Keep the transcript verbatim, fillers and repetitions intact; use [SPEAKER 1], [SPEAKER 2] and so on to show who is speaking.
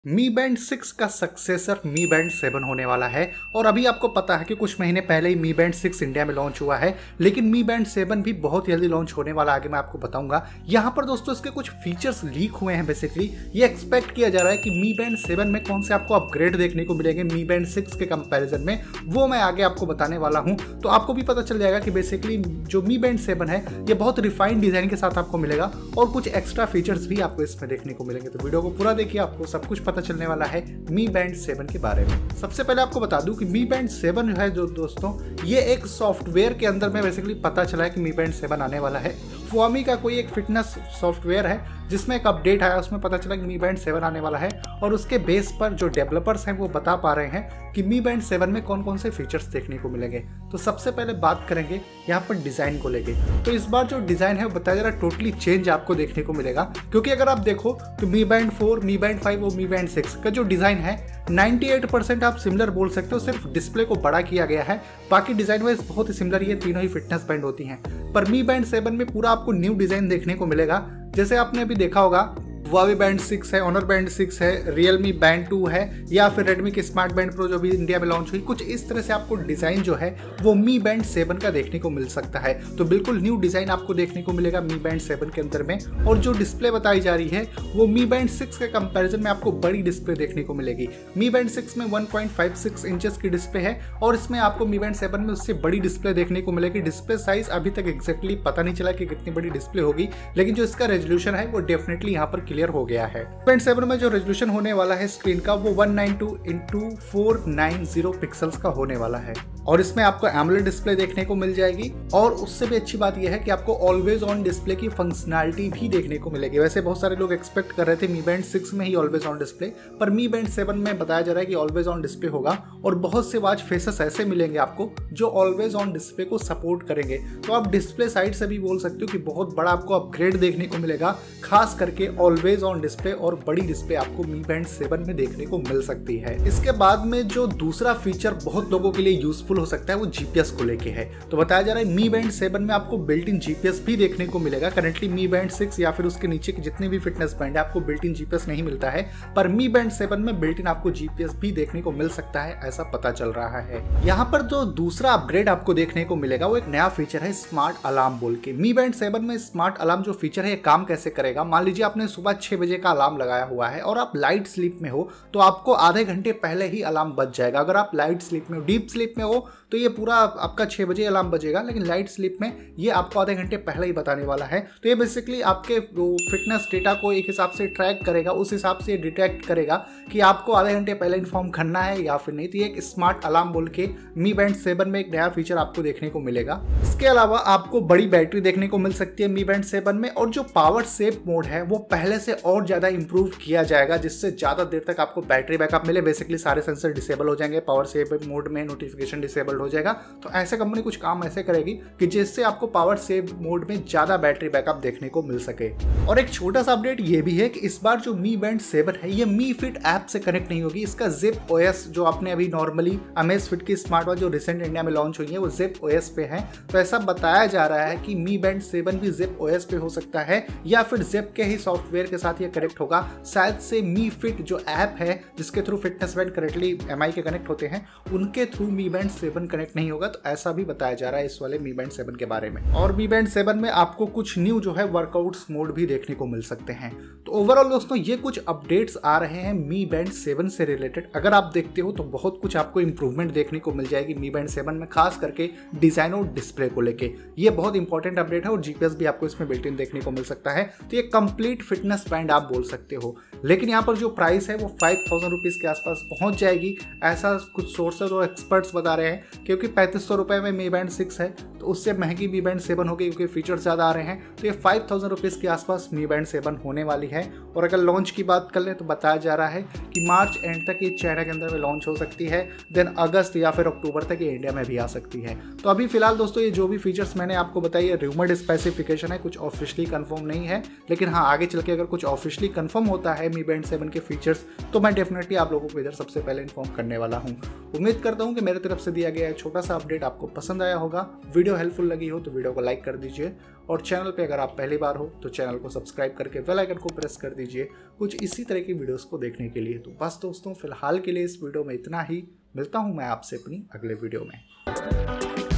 [SPEAKER 1] मी band six का successor Mi band seven होने वाला है और अभी आपको पता है कि कुछ महीने पहले ही मी बैंड सिक्स इंडिया में लॉन्च हुआ है, लेकिन मी बैंड सेवन भी बहुत जल्दी लॉन्च होने वाला, आगे मैं आपको बताऊंगा। यहाँ पर दोस्तों इसके कुछ फीचर्स लीक हुए हैं। बेसिकली ये एक्सपेक्ट किया जा रहा है कि मी बैंड सेवन में कौन से आपको अपग्रेड देखने को मिलेंगे मी बैंड सिक्स के कंपेरिजन में, वो मैं आगे आपको बताने वाला हूँ। तो आपको भी पता चल जाएगा कि बेसिकली जो मी बैंड सेवन है ये बहुत रिफाइंड डिजाइन के साथ आपको मिलेगा और कुछ एक्स्ट्रा फीचर्स भी आपको इसमें देखने को मिलेंगे। तो वीडियो को पूरा देखिए, आपको सब कुछ पता चलने वाला है मी बैंड सेवन के बारे में। सबसे पहले आपको बता दूं कि मी बैंड सेवन जो है जो दोस्तों ये एक सॉफ्टवेयर के अंदर में बेसिकली पता चला है कि मी बैंड सेवन आने वाला है। Xiaomi का कोई एक फिटनेस सॉफ्टवेयर है जिसमें एक अपडेट आया, उसमें पता चला कि मी बैंड सेवन आने वाला है और उसके बेस पर जो डेवलपर्स हैं वो बता पा रहे हैं कि मी बैंड सेवन में कौन कौन से फीचर्स देखने को मिलेंगे। तो सबसे पहले बात करेंगे यहाँ पर डिजाइन को लेके। तो इस बार जो डिजाइन है वो बताया जा रहा है टोटली चेंज आपको देखने को मिलेगा, क्योंकि अगर आप देखो तो Mi band four, Mi band five और मी बैंड सिक्स का जो डिजाइन है अट्ठानवे परसेंट आप सिमिलर बोल सकते हो, सिर्फ डिस्प्ले को बड़ा किया गया है। बाकी डिजाइन वाइज बहुत ही सिमिलर, ये तीनों ही फिटनेस बैंड होती हैं। पर मी बैंड सेवन में पूरा आपको न्यू डिजाइन देखने को मिलेगा। जैसे आपने अभी देखा होगा Huawei बैंड सिक्स है, ऑनर बैंड सिक्स है, रियलमी बैंड टू है या फिर रेडमी की स्मार्ट बैंड प्रो जो भी इंडिया में लॉन्च हुई, कुछ इस तरह से आपको डिजाइन जो है वो मी बैंड सेवन का देखने को मिल सकता है। तो बिल्कुल न्यू डिजाइन आपको देखने को मिलेगा मी बैंड सेवन के अंदर में। और जो डिस्प्ले बताई जा रही है वो मी बैंड सिक्स के कंपैरिजन में आपको बड़ी डिस्प्ले देखने को मिलेगी। मी बैंड सिक्स में one point five six inches की डिस्प्ले है और इसमें आपको मी बैंड सेवन में उससे बड़ी डिस्प्ले देखने को मिलेगी। डिस्प्ले साइज अभी तक एक्जैक्टली पता नहीं चला कि कितनी बड़ी डिस्प्ले होगी, लेकिन जो इसका रेजोल्यूशन है वो डेफिनेटली यहाँ पर क्लियर हो गया है। मी बैंड सेवन में जो रेजोल्यूशन होने वाला है स्क्रीन का वो one nine two into four nine zero pixels का होने वाला है और इसमें आपको एमोलेड डिस्प्ले देखने को मिल जाएगी। और उससे भी अच्छी बात यह है कि आपको ऑलवेज ऑन डिस्प्ले की फंक्शनैलिटी भी देखने को मिलेगी। वैसे बहुत सारे लोग एक्सपेक्ट कर रहे थे मी बैंड सिक्स में ही ऑलवेज ऑन डिस्प्ले, पर मी बैंड सेवन में बताया जा रहा है कि ऑलवेज ऑन डिस्प्ले होगा और बहुत से वॉच फेसेस ऐसे मिलेंगे आपको जो ऑलवेज ऑन डिस्प्ले को सपोर्ट करेंगे। तो आप डिस्प्ले साइड से भी बोल सकते हो कि बहुत बड़ा आपको अपग्रेड देखने को मिलेगा, खास करके ऑलवेज ऑन डिस्प्ले और बड़ी डिस्प्ले आपको मी बैंड सेवन में देखने को मिल सकती है। इसके बाद में जो दूसरा फीचर बहुत लोगों के लिए यूजफुल हो सकता है वो जीपीएस को लेके है। तो बताया जा रहा है मी बैंड सेवन में आपको बिल्ट इन जीपीएस भी देखने को मिलेगा। करंटली मी बैंड सिक्स या फिर उसके नीचे के जितने भी फिटनेस बैंड है आपको बिल्ट इन जीपीएस नहीं मिलता है, पर मी बैंड सेवन में बिल्ट इन आपको जीपीएस भी देखने को मिल सकता है, ऐसा पता चल रहा है। यहाँ पर जो दूसरा अपग्रेड आपको देखने को मिलेगा वो एक नया फीचर है स्मार्ट अलार्म बोल के। मी बैंड सेवन में स्मार्ट अलार्म जो फीचर है ये काम कैसे करेगा, मान लीजिए आपने सुबह छह बजे का अलार्म लगाया हुआ है और आप लाइट स्लीप में हो तो आपको आधे घंटे पहले ही अलार्म बज जाएगा। अगर आप लाइट स्लीप में हो, डीप स्लीप में हो तो ये पूरा आपका छह बजे अलार्म बजेगा, लेकिन लाइट स्लीप में ये आपको आधे घंटे पहले ही बताने वाला है। तो ये बेसिकली आपके फिटनेस डेटा को एक हिसाब से ट्रैक करेगा, उस हिसाब से डिटेक्ट करेगा कि आपको आधे घंटे पहले इन्फॉर्म करना है या फिर नहीं। तो ये एक स्मार्ट अलार्म बोल के मी बैंड सेवन में एक नया फीचर आपको देखने को मिलेगा। इसके अलावा आपको बड़ी बैटरी देखने को मिल सकती है मी बैंड सेवन में और जो पावर सेव मोड है वो पहले से और ज्यादा इंप्रूव किया जाएगा, जिससे ज्यादा देर तक आपको बैटरी बैकअप मिले। बेसिकली सारे सेंसर डिसेबल हो जाएंगे, पावर सेव मोड में नोटिफिकेशन डिसेबल हो जाएगा। तो ऐसे कंपनी कुछ काम ऐसे करेगी कि जिससे आपको पावर सेव मोड में ज्यादा बैटरी बैकअप देखने को मिल सके। और एक छोटा सा अपडेट ये भी है कि इस बार जो मी बैंड सेवन है ये मी फिट ऐप से कनेक्ट नहीं होगी। इसका जिप ओएस जो आपने अभी नॉर्मली अमेज फिट की स्मार्ट वॉच जो रिसेंट इंडिया में लॉन्च हुई है वो जिप ओएस पे है। तो ऐसा बताया जा रहा है कि मी बैंड सेवन भी जिप ओएस पे हो सकता है या फिर जिप के ही सॉफ्टवेयर के साथ ये कनेक्ट होगा। शायद से मी फिट जो ऐप है जिसके through fitness band currently MI के कनेक्ट होते हैं उनके through Mi band seven connect नहीं होगा। तो ऐसा भी बताया जा रहा है इस वाले मी बैंड सेवन के बारे में। और मी बैंड सेवन में आपको कुछ न्यू जो है वर्कआउट्स मोड भी देखने को मिल सकते हैं। तो ओवरऑल दोस्तों ये कुछ अपडेट्स आ रहे हैं मी बैंड सेवन से रिलेटेड। अगर आप देखते हो तो बहुत कुछ आपको इंप्रूवमेंट देखने को मिल जाएगी मी बैंड सेवन में, खास करके डिजाइन और डिस्प्ले को लेके। ये बहुत इंपॉर्टेंट अपडेट है और जीपीएस भी आपको इसमें बिल्ट इन देखने को मिल सकता है। तो ये कंप्लीट फिटनेस बैंड आप बोल सकते हो। लेकिन यहाँ पर जो प्राइस है वो फाइव थाउजेंड रुपीज के आसपास पहुंच जाएगी, ऐसा कुछ सोर्सेज और एक्सपर्ट्स बता रहे हैं, क्योंकि पैंतीस सौ रुपए में मी बैंड सिक्स है तो उससे महंगी मी बैंड सेवन होगी क्योंकि फीचर्स ज्यादा आ रहे हैं। तो ये फाइव थाउजेंड रुपीज के आसपास मी बैंड सेवन होने वाली है। और अगर लॉन्च की बात कर लें तो बताया जा रहा है कि मार्च एंड तक ये चाइना के अंदर में लॉन्च हो सकती है, देन अगस्त या फिर अक्टूबर तक ये इंडिया में भी आ सकती है। तो अभी फिलहाल दोस्तों ये जो भी फीचर्स मैंने आपको बताई है रूमर्ड स्पेसिफिकेशन है, कुछ ऑफिशियली कंफर्म नहीं है। लेकिन हाँ आगे चल के अगर कुछ ऑफिशियली कंफर्म होता है मी बैंड सेवन के फीचर्स तो मैं डेफिनेटली आप लोगों को इधर सबसे पहले इन्फॉर्म करने वाला हूँ। उम्मीद करता हूँ कि मेरे तरफ से दिया गया है छोटा सा अपडेट आपको पसंद आया होगा। वीडियो हेल्पफुल लगी हो तो वीडियो को लाइक कर दीजिए और चैनल पे अगर आप पहली बार हो तो चैनल को सब्सक्राइब करके बेल आइकन को प्रेस कर दीजिए कुछ इसी तरह की वीडियोस को देखने के लिए। तो बस दोस्तों फिलहाल के लिए इस वीडियो में इतना ही। मिलता हूँ मैं आपसे अपनी अगले वीडियो में।